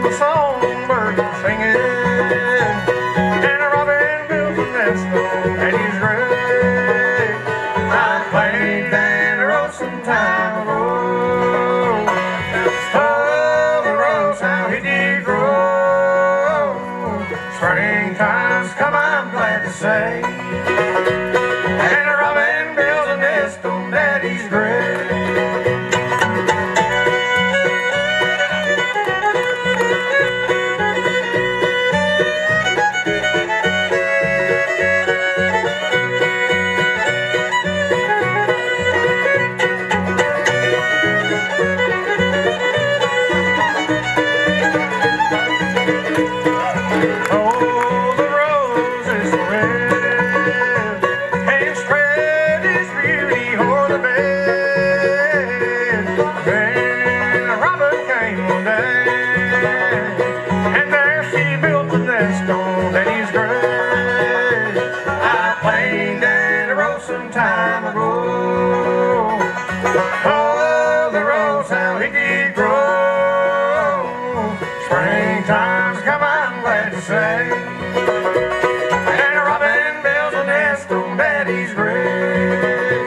the songbirds are singing, and a robin builds a nest on Daddy's grave. I played that road some time ago. Oh, the rose, how he did grow. Springtime's come, I'm glad to say, and a robin builds a nest on Daddy's grave. Some time ago. Oh, the rose, how it did grow. Springtime's come, I'm glad to say, and a robin builds a nest on Daddy's grave.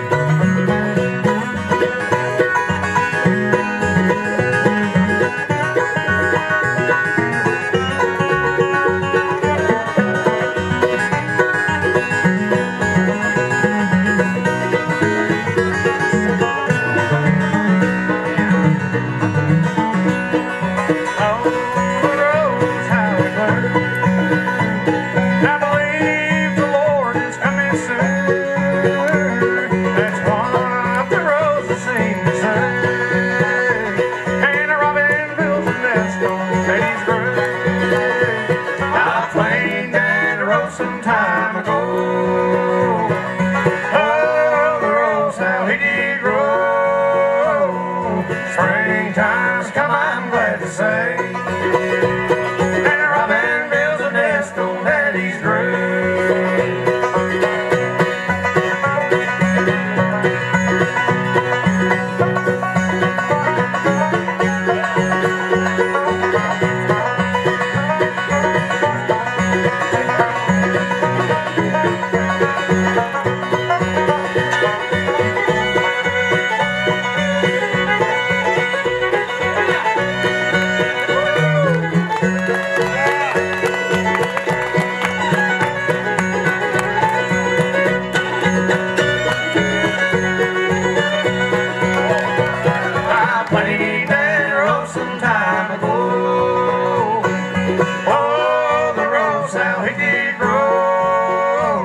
Some time ago. Oh, the rose, how he did grow. Springtime's come, I'm glad to say, and a robin builds a nest on Daddy's grave. Played that rose some time ago. Oh, the rose, how he did grow.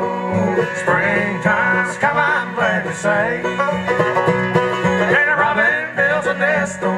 Springtime's come, I'm glad to say, and a robin builds a nest on